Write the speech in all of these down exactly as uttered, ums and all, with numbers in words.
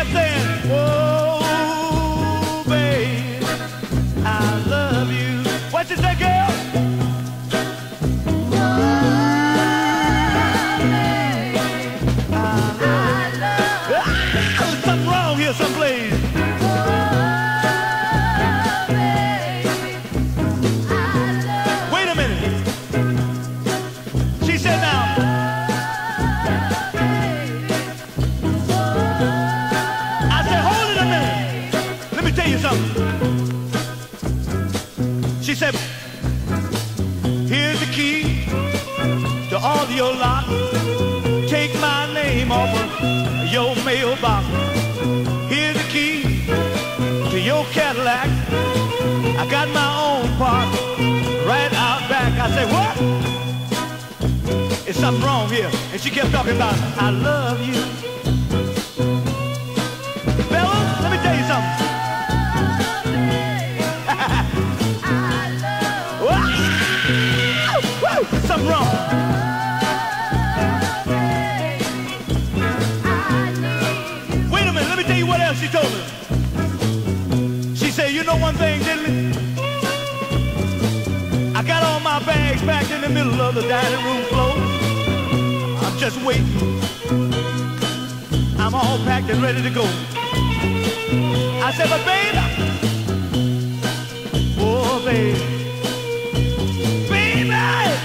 kept saying, oh, babe, I love you. What you say, girl? Someplace. Wait a minute. She said now. I said, hold it a minute. Let me tell you something. She said, here's the key to all your locks. Take my name off of your mailbox. Here's the key to your Cadillac. I got my own park right out back. I said, what? It's something wrong here. And she kept talking about, I love you. Fellas, let me tell you something. Woo! Something wrong. What else she told me? She said, you know one thing, Diddley? I got all my bags packed in the middle of the dining room floor. I'm just waiting. I'm all packed and ready to go. I said, but baby, oh baby, baby,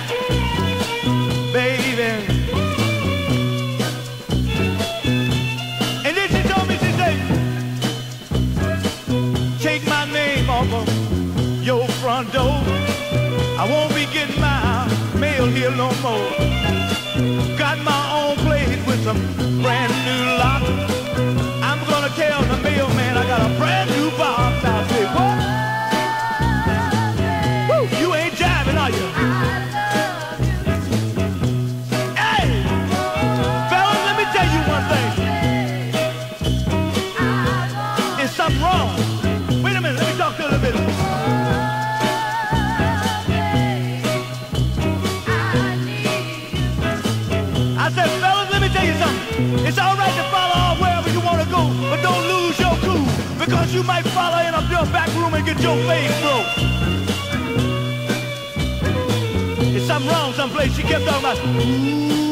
baby. Take my name off of your front door. I won't be getting my mail here no more. Got my own place with some brand new lock. I'm gonna tell the mailman I got a brand new box. I say, what? Woo, you ain't jiving, are you? Hey, fellas, let me tell you one thing. There's something wrong. Wait a minute, let me talk to you a little bit. I said, fellas, let me tell you something. It's all right to follow off wherever you want to go, but don't lose your cool, because you might follow in a your back room and get your face broke. There's something wrong someplace. She kept talking about, ooh.